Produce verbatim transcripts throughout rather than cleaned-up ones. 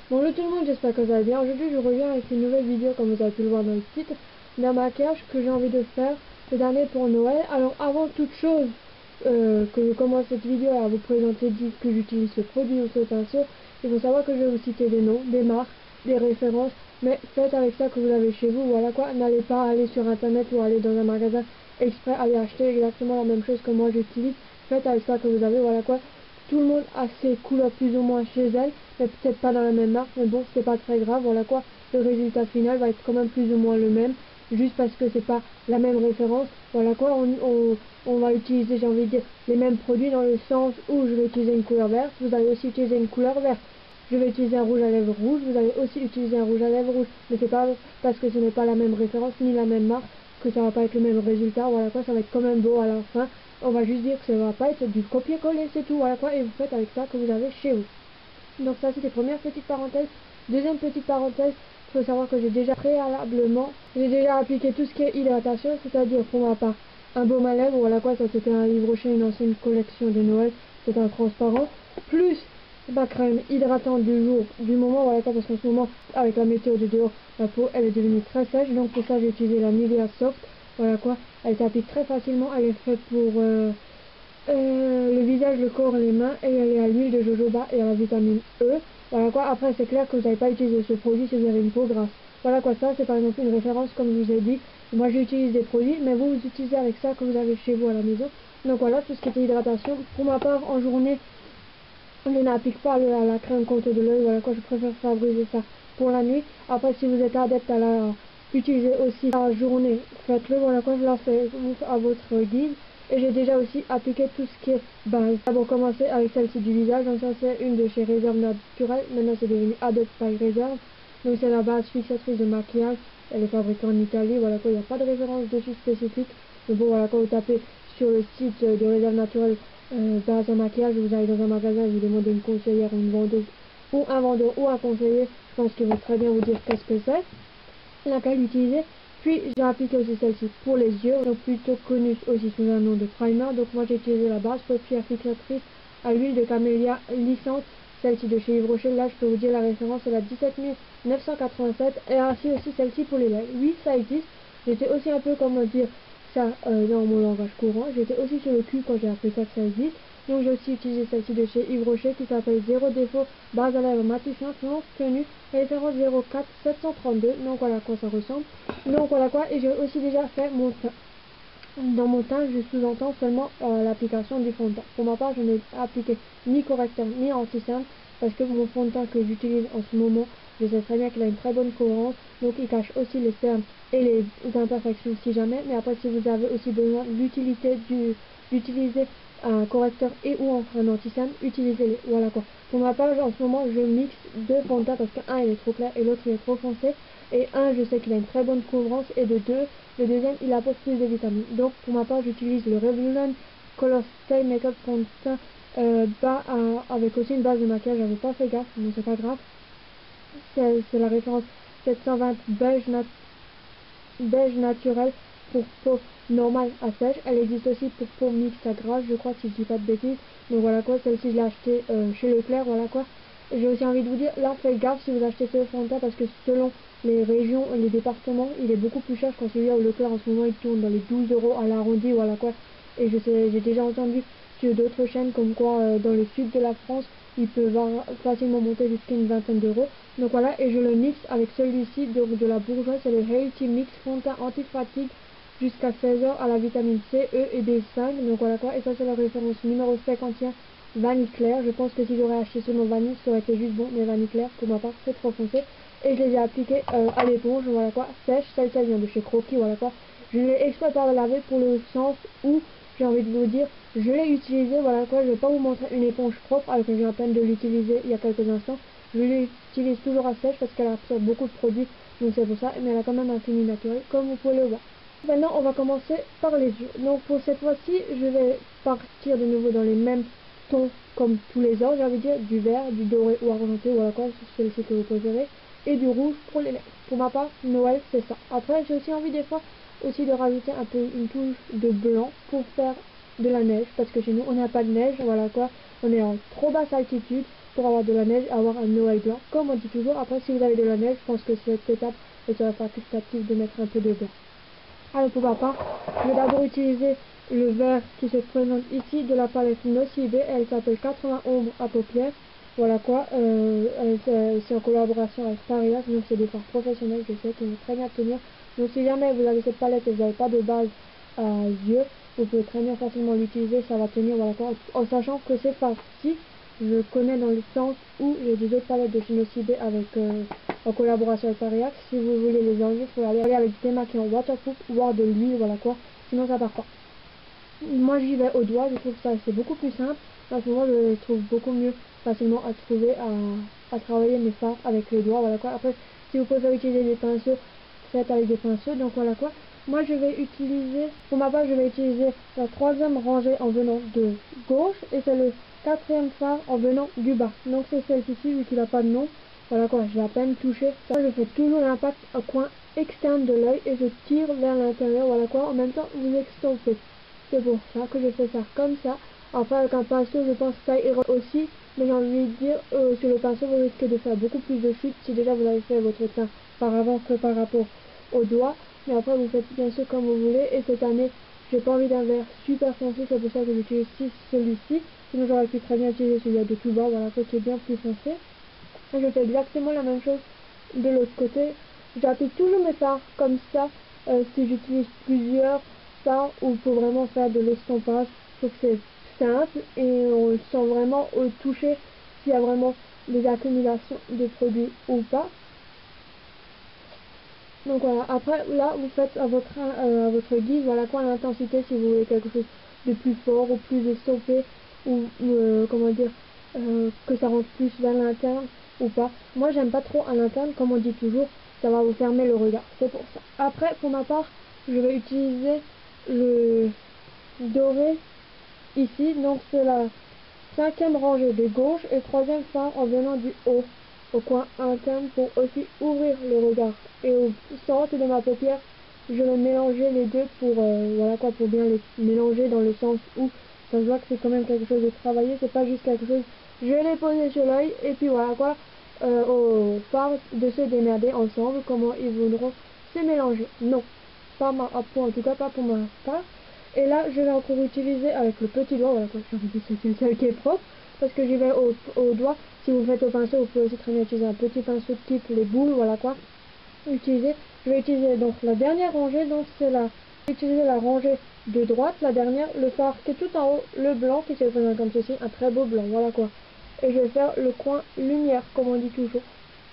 Bonjour tout le monde, j'espère que vous allez bien. Aujourd'hui je reviens avec une nouvelle vidéo comme vous avez pu le voir dans le titre, d'un maquillage que j'ai envie de faire cette année pour Noël. Alors avant toute chose euh, que je commence cette vidéo à vous présenter dit que j'utilise ce produit ou ce pinceau, il faut savoir que je vais vous citer des noms, des marques, des références, mais faites avec ça que vous avez chez vous, voilà quoi. N'allez pas aller sur internet ou aller dans un magasin exprès aller acheter exactement la même chose que moi j'utilise. Faites avec ça que vous avez, voilà quoi. Tout le monde a ses couleurs plus ou moins chez elle, mais peut-être pas dans la même marque, mais bon, c'est pas très grave, voilà quoi. Le résultat final va être quand même plus ou moins le même, juste parce que c'est pas la même référence, voilà quoi. On, on, on va utiliser, j'ai envie de dire, les mêmes produits dans le sens où je vais utiliser une couleur verte, vous allez aussi utiliser une couleur verte. Je vais utiliser un rouge à lèvres rouge, vous allez aussi utiliser un rouge à lèvres rouge, mais c'est pas parce que ce n'est pas la même référence ni la même marque que ça va pas être le même résultat, voilà quoi, ça va être quand même beau à la fin. On va juste dire que ça va pas être du copier-coller, c'est tout, voilà quoi, et vous faites avec ça que vous avez chez vous. Donc ça c'était première petite parenthèse. Deuxième petite parenthèse, il faut savoir que j'ai déjà préalablement, j'ai déjà appliqué tout ce qui est hydratation, c'est-à-dire pour ma part un baume à lèvres, voilà quoi, ça c'était un Yves Rocher, une ancienne collection de Noël, c'est un transparent, plus ma crème hydratante du jour, du moment, voilà quoi, parce qu'en ce moment, avec la météo de dehors, ma peau elle est devenue très sèche, donc pour ça j'ai utilisé la Nivea Soft, voilà quoi, elle s'applique très facilement, elle est faite pour euh, euh, le visage, le corps et les mains, et elle est à l'huile de jojoba et à la vitamine E. Voilà quoi, après c'est clair que vous n'allez pas utiliser ce produit si vous avez une peau grasse. Voilà quoi, ça c'est par exemple une référence comme je vous ai dit. Moi j'utilise des produits, mais vous vous utilisez avec ça que vous avez chez vous à la maison. Donc voilà, tout ce qui était hydratation. Pour ma part, en journée, je n'applique pas le, à la crème contre de l'œil. Voilà quoi, je préfère favoriser ça pour la nuit. Après si vous êtes adepte à la utiliser aussi la journée, faites-le. Voilà quoi, je la fais à votre guise. Et j'ai déjà aussi appliqué tout ce qui est base. D'abord commencer avec celle-ci du visage, donc ça c'est une de chez Reserve Naturelle, maintenant c'est devenu Adopt by Reserve. Donc c'est la base fixatrice de maquillage, elle est fabriquée en Italie, voilà quoi, il n'y a pas de référence dessus spécifique. Mais bon voilà, quand vous tapez sur le site de Reserve Naturelle euh, base en maquillage, vous allez dans un magasin, vous demandez une conseillère ou une vendeuse, ou un vendeur ou un conseiller, je pense qu'ils vont très bien vous dire qu'est-ce que c'est, laquelle utiliser. Puis j'ai appliqué aussi celle-ci pour les yeux, donc plutôt connue aussi sous un nom de primer. Donc moi j'ai utilisé la base paupière fixatrice à l'huile de camélia lissante, celle-ci de chez Yves Rocher. Là je peux vous dire la référence, c'est la dix-sept mille neuf cent quatre-vingt-sept. Et ainsi aussi celle-ci pour les lèvres. Oui, ça existe. J'étais aussi un peu, comment dire ça euh, dans mon langage courant. J'étais aussi sur le cul quand j'ai appris ça que ça existe. Donc j'ai aussi utilisé celle-ci de chez Yves Rocher qui s'appelle Zéro Défaut base à lèvres matifiante non tenue, référence zéro quatre sept cent trente-deux. Donc voilà à quoi ça ressemble. Donc voilà quoi, et j'ai aussi déjà fait mon teint. Dans mon teint, je sous-entends seulement euh, l'application du fond de teint. Pour ma part, je n'ai appliqué ni correcteur ni anti-cerne parce que mon fond de teint que j'utilise en ce moment, je sais très bien qu'il a une très bonne cohérence, donc il cache aussi les cernes et les imperfections si jamais. Mais après, si vous avez aussi besoin de l'utilité du d'utiliser un correcteur et ou un anti-cerne, utilisez-les. Voilà quoi. Pour ma part, en ce moment, je mixe deux fonds de teint parce qu'un il est trop clair et l'autre il est trop foncé. Et un, je sais qu'il a une très bonne couvrance, et de deux, le deuxième, il apporte plus de vitamines. Donc pour ma part, j'utilise le Revlon Color Stay Makeup fond de teint euh, bas à, avec aussi une base de maquillage. J'avais pas fait gaffe, mais c'est pas grave. C'est la référence sept cent vingt beige, nat beige naturel pour peau normale à sèche. Elle existe aussi pour peau mixte à grasse, je crois, si je dis pas de bêtises. Donc voilà quoi, celle-ci je l'ai achetée euh, chez Leclerc, voilà quoi. J'ai aussi envie de vous dire, là faites gaffe si vous achetez ce fond de teint parce que selon les régions, les départements, il est beaucoup plus cher quand celui-là au Leclerc en ce moment il tourne dans les douze euros à l'arrondi, voilà quoi. Et je sais, j'ai déjà entendu sur d'autres chaînes comme quoi euh, dans le sud de la France, il peut facilement monter jusqu'à une vingtaine d'euros. Donc voilà, et je le mixe avec celui-ci de, de la Bourjois, c'est le Reality Mix fond de teint anti-fatigue jusqu'à seize heures à la vitamine C, E et B cinq. Donc voilà quoi, et ça c'est la référence numéro cinquante et un. Vanille claire, je pense que si j'aurais acheté seulement vanille, ça aurait été juste bon, mais vanille claire, pour ma part, c'est trop foncé. Et je les ai appliqués euh, à l'éponge, voilà quoi, sèche, celle-ci vient de chez Croquis, voilà quoi. Je l'ai exprès pas lavé pour le sens où, j'ai envie de vous dire, je l'ai utilisé, voilà quoi, je vais pas vous montrer une éponge propre, alors que j'ai à peine de l'utiliser il y a quelques instants. Je l'utilise toujours à sèche parce qu'elle absorbe beaucoup de produits, donc c'est pour ça, mais elle a quand même un fini naturel, comme vous pouvez le voir. Maintenant, on va commencer par les yeux. Donc pour cette fois-ci, je vais partir de nouveau dans les mêmes tons comme tous les autres, j'ai envie de dire, du vert, du doré ou argenté, voilà quoi, c'est celui que vous préférez, et du rouge pour les lèvres. Pour ma part, Noël, c'est ça. Après, j'ai aussi envie des fois aussi de rajouter un peu une touche de blanc pour faire de la neige, parce que chez nous, on n'a pas de neige, voilà quoi, on est en trop basse altitude. pour avoir de la neige, avoir un Noël blanc, comme on dit toujours. Après, si vous avez de la neige, je pense que cette étape elle serait facultative de mettre un peu de blanc. Alors pour ma part, je vais d'abord utiliser le vert qui se présente ici de la palette Nocibe. Elle s'appelle quatre-vingts ombres à paupières. Voilà quoi, euh, c'est en collaboration avec Parias, donc c'est des fards professionnels, je sais, qui vont très bien tenir. Donc si jamais vous avez cette palette et vous n'avez pas de base à yeux, vous pouvez très bien facilement l'utiliser, ça va tenir, voilà quoi. En sachant que ces fards-ci, je connais dans le sens où j'ai des autres palettes de chez Nocibe avec, euh, en collaboration avec Parias. Si vous voulez les enlever, il faut aller, aller avec des démaquillants waterproof ou voir de l'huile, voilà quoi, sinon ça part pas. Moi j'y vais au doigt, je trouve ça c'est beaucoup plus simple. En ce moment je trouve beaucoup mieux facilement à trouver à, à travailler mes fards avec les doigts, voilà quoi. Après si vous préférez utiliser des pinceaux, faites avec des pinceaux, donc voilà quoi. Moi je vais utiliser, pour ma part je vais utiliser la troisième rangée en venant de gauche et c'est le quatrième phare en venant du bas. Donc c'est celle-ci vu qu'il n'a pas de nom. Voilà quoi, j'ai à peine touché. Ça, je fais toujours l'impact au coin externe de l'œil et je tire vers l'intérieur, voilà quoi. En même temps vous extensez. C'est pour ça que je fais ça comme ça. Après avec un pinceau je pense que ça ira aussi. Mais j'ai envie de dire, euh, sur le pinceau vous risquez de faire beaucoup plus de chutes si déjà vous avez fait votre teint par avant que par rapport au doigt. Mais après vous faites bien sûr comme vous voulez. Et cette année j'ai pas envie d'un vert super foncé, c'est pour ça que j'utilise celui-ci. Sinon j'aurais pu très bien utiliser celui de tout bas, voilà, qui est bien plus foncé. Et je fais exactement la même chose de l'autre côté. J'applique toujours mes fards comme ça. Euh, si j'utilise plusieurs fards ou pour vraiment faire de l'estompage, je trouve que c'est simple et on le sent vraiment au toucher s'il y a vraiment des accumulations de produits ou pas. Donc voilà, après là vous faites à votre, euh, à votre guise, voilà quoi l'intensité si vous voulez quelque chose de plus fort ou plus estompé ou euh, comment dire euh, que ça rentre plus vers l'interne ou pas. Moi j'aime pas trop à l'interne, comme on dit toujours, ça va vous fermer le regard, c'est pour ça. Après pour ma part je vais utiliser le doré ici, donc c'est la cinquième rangée de gauche et troisième phare en venant du haut au coin interne pour aussi ouvrir le regard. Et au centre de ma paupière je vais mélanger les deux pour euh, voilà quoi, pour bien les mélanger dans le sens où ça se voit que c'est quand même quelque chose de travaillé, c'est pas juste quelque chose je l'ai posé sur l'œil et puis voilà quoi, euh, au phare de se démerder ensemble comment ils voudront se mélanger. Non, pas ma pour en tout cas pas pour ma part. Et là je vais encore utiliser avec le petit doigt, voilà quoi, j'ai envie de dire c'est le seul qui est propre parce que j'y vais au, au doigt. Si vous faites au pinceau vous pouvez aussi très bien utiliser un petit pinceau type les boules, voilà quoi. Utiliser, je vais utiliser donc la dernière rangée, donc c'est la utiliser la rangée de droite, la dernière, le phare qui est tout en haut, le blanc qui se présente comme ceci, un très beau blanc, voilà quoi. Et je vais faire le coin lumière comme on dit toujours.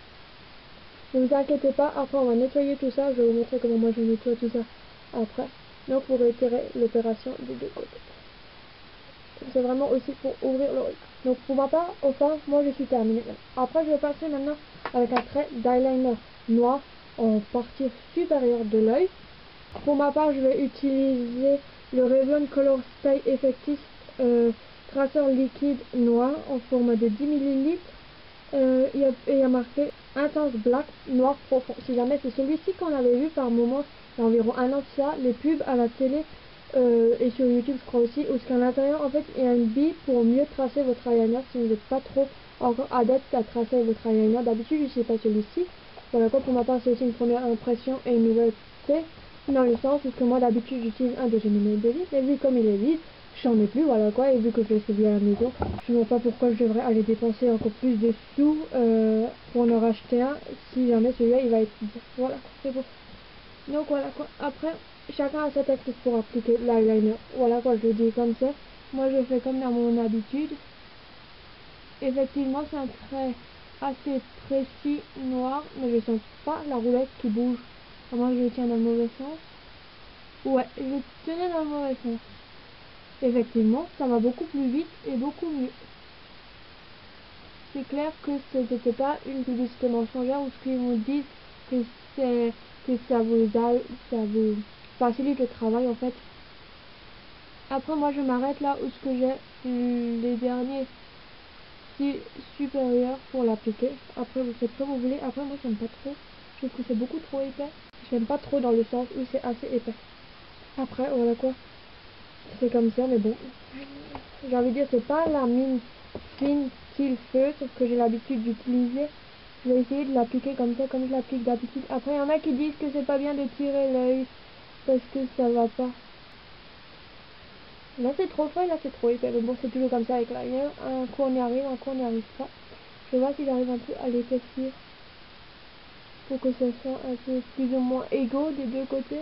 Ne vous inquiétez pas, après on va nettoyer tout ça, je vais vous montrer comment moi je nettoie tout ça après. Donc pour retirer l'opération des deux côtés. C'est vraiment aussi pour ouvrir le regard. Donc pour ma part, au fond, moi je suis terminée. Après je vais passer maintenant avec un trait d'eyeliner noir en partie supérieure de l'œil. Pour ma part, je vais utiliser le Revlon Color Stay Effective euh, traceur liquide noir en format de dix millilitres. Euh, il, y a, il y a marqué Intense Black Noir Profond. Si jamais c'est celui-ci qu'on avait vu par moment, il y a environ un an de ça, les pubs à la télé euh, et sur YouTube, je crois aussi, où qu'à l'intérieur, en fait, il y a une bille pour mieux tracer votre eyeliner si vous n'êtes pas trop encore adepte à tracer votre eyeliner. D'habitude, je ne sais pas celui-ci. Voilà quoi, pour ma part, c'est aussi une première impression et une nouveauté. Dans le sens où que moi d'habitude j'utilise un de numéro de vide, mais vu comme il est vide, j'en ai plus, voilà quoi, et vu que je l'ai celui à la maison, je ne vois pas pourquoi je devrais aller dépenser encore plus de sous euh, pour en racheter un, si jamais celui-là il va être vide. Voilà, c'est bon. Donc voilà quoi, après, chacun a sa technique pour appliquer l'eyeliner. Voilà quoi, je le dis comme ça. Moi je fais comme dans mon habitude. Effectivement c'est un trait assez précis, noir, mais je sens pas la roulette qui bouge. Comment je le tiens dans le mauvais sens? Ouais, je le tenais dans le mauvais sens. Effectivement, ça va beaucoup plus vite et beaucoup mieux. C'est clair que ce n'était pas une publicité mensongère où ce qu'ils vous disent que c'est que ça vous a, ça vous facilite le travail en fait. Après moi je m'arrête là où ce que j'ai les derniers supérieurs pour l'appliquer. Après vous faites comme vous voulez. Après moi j'aime pas trop. Je trouve que c'est beaucoup trop épais. J'aime pas trop dans le sens où c'est assez épais. Après voilà quoi. C'est comme ça mais bon. J'ai envie de dire c'est pas la mine fine style feutre que j'ai l'habitude d'utiliser. Je vais essayer de l'appliquer comme ça, comme je l'applique d'habitude. Après, il y en a qui disent que c'est pas bien de tirer l'œil parce que ça va pas. Là c'est trop frais, là c'est trop épais, mais bon c'est toujours comme ça avec l'liner. Un coup on y arrive, un coup on n'y arrive pas. Je vais voir si j'arrive un peu à l'épaissir pour que ça soit un peu plus ou moins égaux des deux côtés.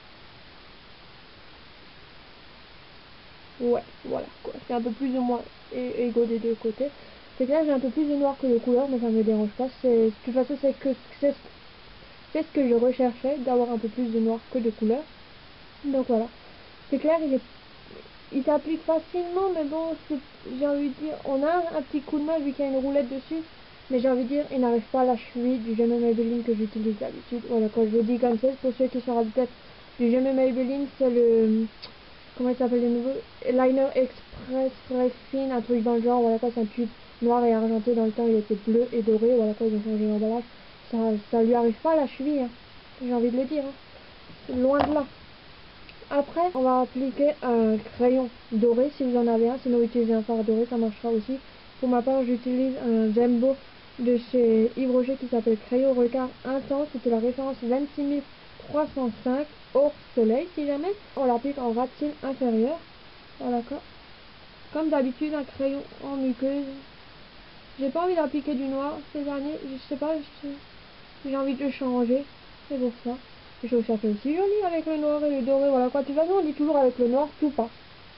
Ouais, voilà quoi, c'est un peu plus ou moins égaux des deux côtés. C'est clair, j'ai un peu plus de noir que de couleur, mais ça me dérange pas. De toute façon, c'est que c'est ce que je recherchais, d'avoir un peu plus de noir que de couleur. Donc voilà, c'est clair, il est il s'applique facilement, mais bon, j'ai envie de dire, on a un petit coup de main vu qu'il y a une roulette dessus, mais j'ai envie de dire, il n'arrive pas à la cheville du Jamais Maybelline que j'utilise d'habitude. Voilà, quand je vous dis comme ça, pour ceux qui sont à la tête du Jamais Maybelline, c'est le, comment il s'appelle de nouveau, Liner Express Fresh Fine, un truc dans le genre. Voilà quoi, c'est un tube noir et argenté, dans le temps il était bleu et doré. Voilà quoi, ils ont changé l'emballage, ça, ça lui arrive pas à la cheville, hein. J'ai envie de le dire, hein. Loin de là. Après, on va appliquer un crayon doré si vous en avez un, sinon utilisez un fard doré, ça marchera aussi. Pour ma part, j'utilise un Jumbo de chez Yves Rocher qui s'appelle Crayon Regard Intense. C'était la référence vingt-six mille trois cent cinq hors soleil. Si jamais, on l'applique en ras-de-cils inférieur. Voilà quoi. Comme d'habitude, un crayon en muqueuse. J'ai pas envie d'appliquer du noir ces derniers, je sais pas, j'ai envie de changer, c'est pour ça. Je trouve ça fait aussi joli avec le noir et le doré, voilà quoi. De toute façon, on dit toujours avec le noir, tout pas.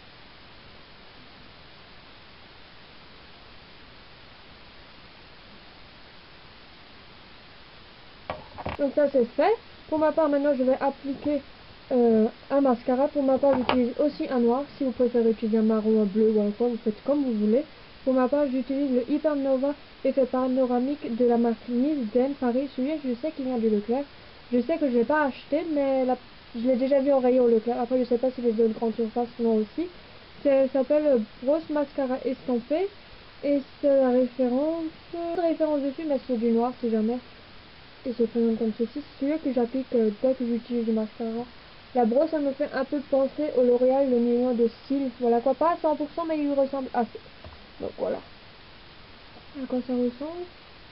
Donc ça c'est fait. Pour ma part, maintenant, je vais appliquer euh, un mascara. Pour ma part, j'utilise aussi un noir. Si vous préférez utiliser un marron, un bleu, voilà quoi, vous faites comme vous voulez. Pour ma part, j'utilise le Hyper Nova effet panoramique de la marque Miss Den Paris. Celui-là, je sais qu'il vient du Leclerc. Je sais que je ne l'ai pas acheté, mais la... je l'ai déjà vu en rayon au Leclerc. Après, je ne sais pas si les autres grandes surfaces l'ont aussi. Ça s'appelle Brosse Mascara Estampé. Et c'est la référence... La référence dessus, mais c'est du noir si jamais. Et se présente comme ceci. C'est celui que j'applique euh, dès que j'utilise du mascara. La brosse, elle me fait un peu penser au L'Oréal, le million de cils. Voilà quoi, pas à cent pour cent, mais il lui ressemble assez. Donc voilà. À quoi ça ressemble?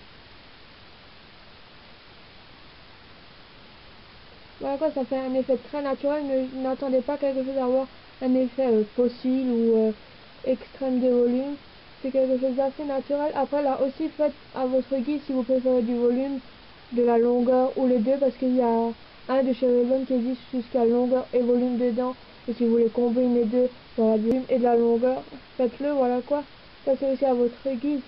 Voilà quoi, ça fait un effet très naturel. Ne n'attendez pas quelque chose d'avoir un effet euh, fossile ou euh, extrême de volume. C'est quelque chose d'assez naturel. Après là aussi, faites à votre guise si vous préférez du volume, de la longueur ou les deux, parce qu'il y a un de chez Revlon qui existe jusqu'à longueur et volume dedans. Et si vous voulez combiner les deux, voilà, du volume et de la longueur, faites-le. Voilà quoi. Ça c'est aussi à votre guise.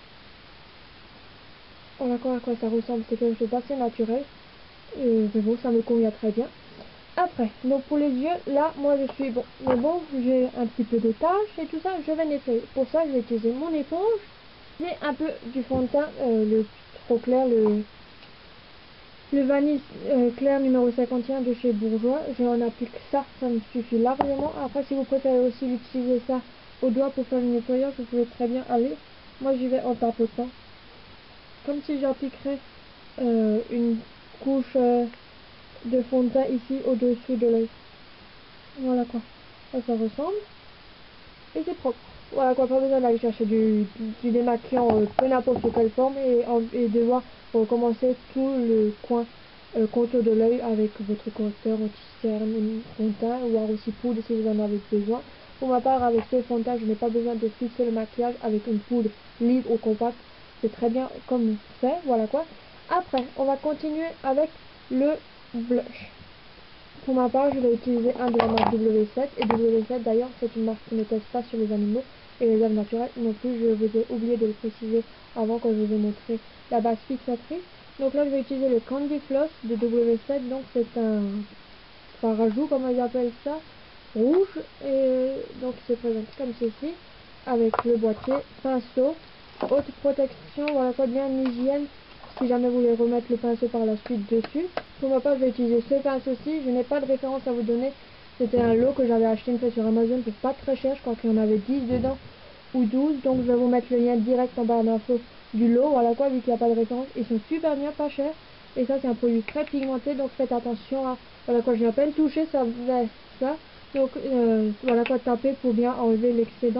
Voilà quoi, à quoi ça ressemble. C'est quelque chose d'assez naturel. Euh, mais bon, ça me convient très bien. Après, donc pour les yeux, là, moi je suis bon. Mais bon, j'ai un petit peu de taches et tout ça, je vais nettoyer. Pour ça, je vais utiliser mon éponge. J'ai un peu du fond de teint, euh, le trop clair, le, le vanille euh, clair numéro cinquante et un de chez Bourjois. J'en applique ça, ça me suffit largement. Après, si vous préférez aussi utiliser ça au doigt pour faire le nettoyage, vous pouvez très bien aller. Moi, j'y vais en tapotant. Comme si j'appliquerais euh, une couche euh, de fond de teint ici au-dessus de l'œil. Voilà quoi, ça, ça ressemble. Et c'est propre. Voilà quoi, pas besoin d'aller chercher du, du démaquillant euh, peu n'importe quelle forme et, et devoir recommencer tout le coin euh, contour de l'œil avec votre correcteur anti-cerne, fond de teint, voire aussi poudre si vous en avez besoin. Pour ma part, avec ce fond de teint, je n'ai pas besoin de fixer le maquillage avec une poudre libre ou compacte. C'est très bien comme c'est, voilà quoi. Après, on va continuer avec le blush. Pour ma part, je vais utiliser un de la marque W sept. Et W sept, d'ailleurs, c'est une marque qui ne teste pas sur les animaux et les œuvres naturelles non plus. Je vous ai oublié de le préciser avant quand je vous ai montré la base fixatrice. Donc là, je vais utiliser le Candy Floss de W sept. Donc c'est un fard à joues, comme ils appellent ça, rouge. Et donc il se présente comme ceci, avec le boîtier, pinceau, haute protection, voilà quoi, bien hygiène. Si jamais vous voulez remettre le pinceau par la suite dessus. Pour ma part, je vais utiliser ce pinceau-ci. Je n'ai pas de référence à vous donner. C'était un lot que j'avais acheté une fois sur Amazon pour pas très cher. Je crois qu'il y en avait dix dedans ou douze. Donc je vais vous mettre le lien direct en barre d'infos du lot. Voilà quoi, vu qu'il n'y a pas de référence. Ils sont super bien, pas chers. Et ça, c'est un produit très pigmenté. Donc faites attention à... Voilà quoi, j'ai à peine touché, ça faisait ça. Donc euh, voilà quoi, taper pour bien enlever l'excédent.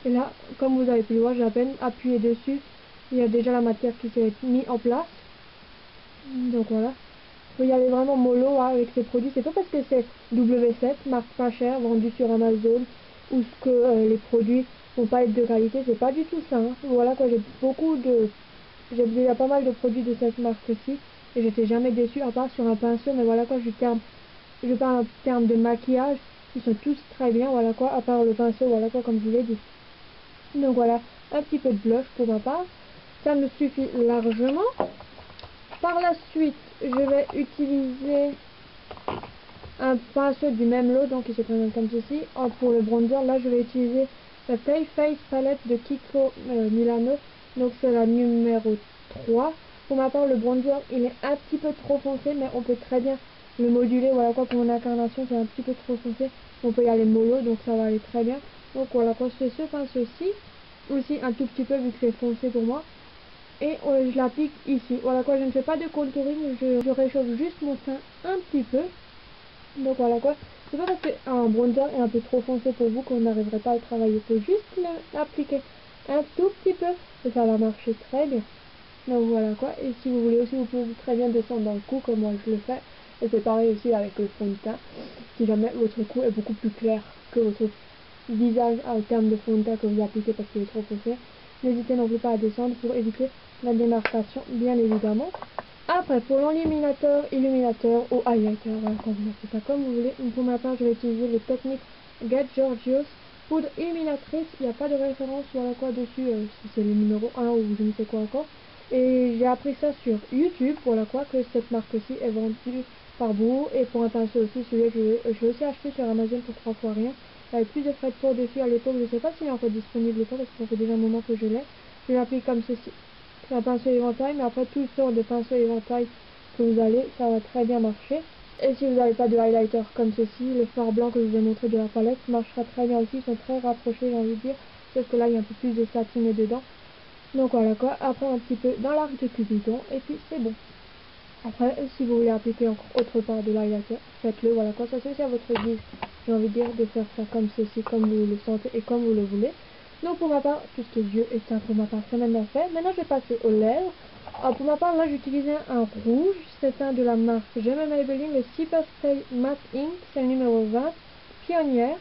Et là, comme vous avez pu le voir, j'ai à peine appuyé dessus, il y a déjà la matière qui s'est mise en place. Donc voilà. Il faut y aller vraiment mollo hein, avec ces produits. C'est pas parce que c'est W sept, marque pas chère, vendue sur Amazon, ou ce que euh, les produits vont pas être de qualité, c'est pas du tout ça. Hein. Voilà quoi, j'ai beaucoup de... J'ai déjà pas mal de produits de cette marque-ci, et j'étais jamais déçue, à part sur un pinceau, mais voilà quoi, je terme, je parle en termes de maquillage, ils sont tous très bien, voilà quoi, à part le pinceau, voilà quoi, comme je vous l'ai dit. Donc voilà, un petit peu de blush pour ma part, ça me suffit largement. Par la suite, je vais utiliser un pinceau du même lot, donc il se présente comme ceci. En, pour le bronzer, là je vais utiliser la Tale Face palette de Kiko euh, Milano, donc c'est la numéro trois. Pour ma part, le bronzer il est un petit peu trop foncé, mais on peut très bien le moduler. Voilà quoi, pour mon incarnation c'est un petit peu trop foncé, on peut y aller mollo, donc ça va aller très bien. Donc voilà quoi, je fais ce pinceau-ci, aussi un tout petit peu vu que c'est foncé pour moi. Et euh, je l'applique ici. Voilà quoi, je ne fais pas de contouring, je, je réchauffe juste mon teint un petit peu. Donc voilà quoi, c'est pas parce qu'un bronzer est un peu trop foncé pour vous qu'on n'arriverait pas à le travailler. Il faut juste l'appliquer un tout petit peu et ça va marcher très bien. Donc voilà quoi, et si vous voulez aussi, vous pouvez très bien descendre dans le cou comme moi je le fais. Et c'est pareil aussi avec le fond de teint. Si jamais votre cou est beaucoup plus clair que votre visage en termes de fond de teint que vous appliquez parce qu'il est trop foncé, n'hésitez non plus pas à descendre pour éviter la démarcation bien évidemment. Après, pour l'illuminateur, illuminateur ou highlighter, voilà, quand vous appelez ça comme vous voulez, pour ma part je vais utiliser le Technique Get Georgios poudre illuminatrice. Il n'y a pas de référence voilà quoi dessus, euh, si c'est le numéro un ou je ne sais quoi encore. Et j'ai appris ça sur YouTube, voilà quoi, que cette marque-ci est vendue par bout. Et pour un pinceau aussi, celui-là je l'ai aussi acheté sur Amazon pour trois fois rien. Il y avait plus de frais de port dessus à l'époque, je ne sais pas s'il est encore disponible ou pas parce que ça fait déjà un moment que je l'ai. Je l'applique comme ceci. C'est un pinceau éventail, mais après toutes sortes de pinceaux éventail que vous allez, ça va très bien marcher. Et si vous n'avez pas de highlighter comme ceci, le fard blanc que je vous ai montré de la palette marchera très bien aussi, ils sont très rapprochés j'ai envie de dire, sauf que là il y a un peu plus de satine dedans. Donc voilà quoi, après un petit peu dans l'arc de Cupidon, et puis c'est bon. Après, si vous voulez appliquer encore autre part de l'highlighter, faites-le, voilà quoi, ça c'est aussi à votre guise, j'ai envie de dire, de faire ça comme ceci, comme vous le sentez et comme vous le voulez. Donc pour ma part, tout ce qui est yeux et teint pour ma part c'est maintenant fait. Maintenant je vais passer aux lèvres. Alors pour ma part là j'utilisais un rouge, c'est un de la marque J'aime Maybelline, le Super Stay Matte Ink, c'est le numéro vingt, pionnière.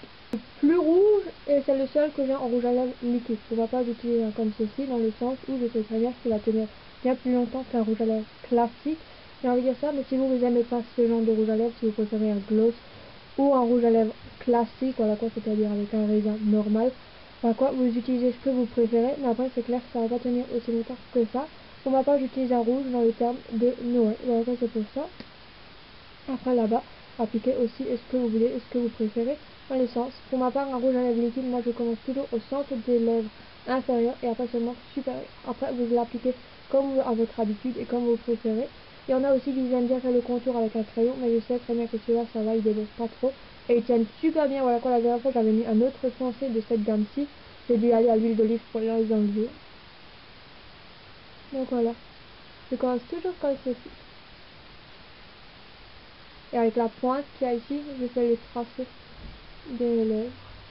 Plus rouge et c'est le seul que j'ai en rouge à lèvres liquide. Pour ma part j'utilise un comme ceci dans le sens où je sais très bien qu'il va tenir bien plus longtemps qu'un rouge à lèvres classique. J'ai envie de dire ça, mais si vous vous aimez pas ce genre de rouge à lèvres, si vous préférez un gloss ou un rouge à lèvres classique, voilà quoi, c'est-à-dire avec un raisin normal, enfin quoi, vous utilisez ce que vous préférez, mais après c'est clair que ça va pas tenir aussi longtemps que ça. Pour ma part j'utilise un rouge dans le terme de Noël, voilà quoi, c'est pour ça. Après là-bas, appliquez aussi est-ce que vous voulez, est-ce que vous préférez dans les sens. Pour ma part un rouge à lèvres liquide, moi je commence toujours au centre des lèvres inférieures et après seulement supérieures. Après vous l'appliquez comme à votre habitude et comme vous préférez. Il y en a aussi qui aiment bien faire le contour avec un crayon, mais je sais très bien que celui-là ça va, il déborde pas trop. Et ils tiennent super bien, voilà quoi, la dernière fois j'avais mis un autre foncé de cette gamme-ci, j'ai dû aller à l'huile d'olive pour les enlever. Donc voilà, je commence toujours comme ceci. Et avec la pointe qu'il y a ici, je fais les tracés des lèvres.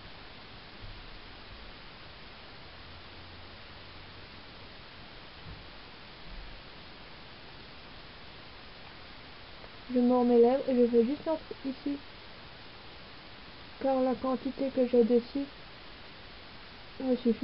Je mords mes lèvres et je fais juste entre ici, car la quantité que j'ai dessus me suffit.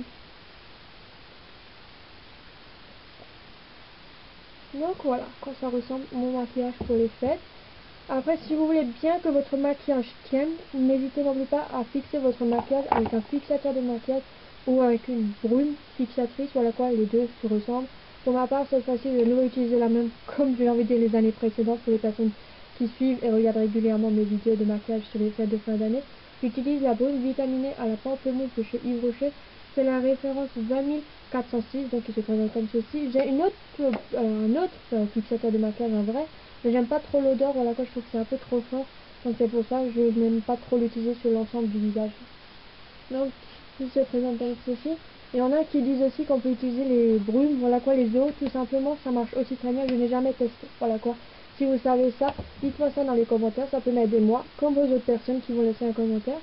Donc voilà, quand ça ressemble mon maquillage pour les fêtes. Après, si vous voulez bien que votre maquillage tienne, n'hésitez non plus pas à fixer votre maquillage avec un fixateur de maquillage ou avec une brume fixatrice, voilà quoi, les deux se ressemblent. Pour ma part, cette fois-ci, je vais utiliser la même, comme j'ai envie de dire les années précédentes pour les personnes qui suivent et regardent régulièrement mes vidéos de maquillage sur les fêtes de fin d'année. J'utilise la brume vitaminée à la pamplemousse de chez Yves Rocher. C'est la référence vingt mille quatre cent six, donc il se présente comme ceci. J'ai une autre, euh, un autre euh, fixateur de maquillage, un vrai, mais j'aime pas trop l'odeur, voilà quoi, je trouve que c'est un peu trop fort, donc c'est pour ça que je n'aime pas trop l'utiliser sur l'ensemble du visage. Donc il se présente comme ceci. Il y en a qui disent aussi qu'on peut utiliser les brumes, voilà quoi, les eaux, tout simplement, ça marche aussi très bien, je n'ai jamais testé, voilà quoi. Si vous savez ça, dites-moi ça dans les commentaires, ça peut m'aider moi, comme aux autres personnes qui vont laisser un commentaire.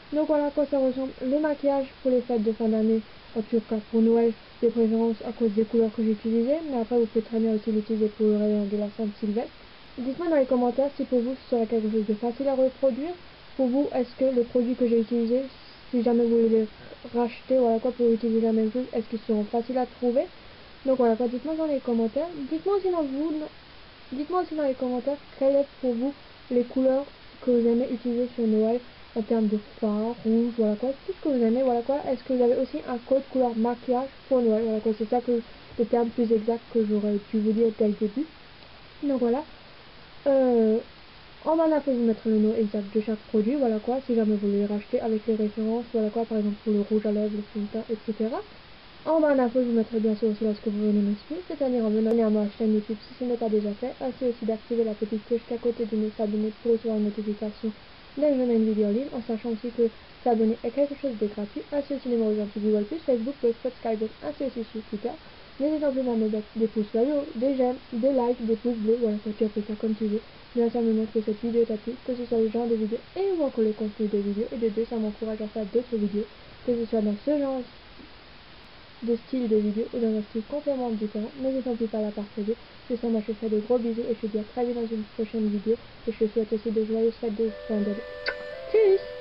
Donc voilà à quoi ça ressemble le maquillage pour les fêtes de fin d'année, en tout cas pour Noël, de préférence à cause des couleurs que j'ai utilisées, mais après vous pouvez très bien aussi l'utiliser pour le rayon de la Sainte-Sylvestre. Dites-moi dans les commentaires si pour vous ce serait quelque chose de facile à reproduire. Pour vous, est-ce que les produits que j'ai utilisés, si jamais vous les racheter, voilà quoi, pour utiliser la même chose, est-ce qu'ils seront faciles à trouver? Donc voilà quoi, dites-moi dans les commentaires. Dites-moi aussi dans vous, dites-moi aussi dans les commentaires quelles sont pour vous les couleurs que vous aimez utiliser sur Noël en termes de fard, rouge, voilà quoi, tout ce que vous aimez, voilà quoi. Est-ce que vous avez aussi un code couleur maquillage pour Noël, voilà quoi, c'est ça que le terme plus exact que j'aurais pu vous dire dès le début. Donc voilà. Euh, en barre d'infos, je vous mettrai le nom exact de chaque produit, voilà quoi, si jamais vous voulez racheter avec les références, voilà quoi, par exemple pour le rouge à lèvres, le fond de teint, et cetera. En barre d'infos, je vous mettrai bien sûr aussi lorsque vous venez me suivre, c'est-à-dire en venant à ma chaîne YouTube si ce n'est pas déjà fait, ainsi aussi d'activer la petite cloche qui est à côté de nous s'abonner pour recevoir une notification dès que je mets une vidéo en ligne, en sachant aussi que s'abonner est quelque chose de gratuit, ainsi aussi les me rejoindre sur Google plus, Facebook, Blogspot, Skype, ainsi aussi sur Twitter. N'hésitez pas à me mettre des pouces bleus, des j'aime, des likes, des pouces bleus, voilà, tu as fait ça comme tu veux. Bien ça me montre que cette vidéo t'a plu, que ce soit le genre de vidéo et ou encore le contenu de vidéo, et de deux, ça m'encourage à faire d'autres vidéos, que ce soit dans ce genre de style de vidéo ou dans un style complètement différent. N'hésitez plus pas à la partager. Je sais, moi je te fais de gros bisous et je te dis à très vite dans une prochaine vidéo, et je te souhaite aussi de joyeuses fêtes de fin d'année. Tchuss!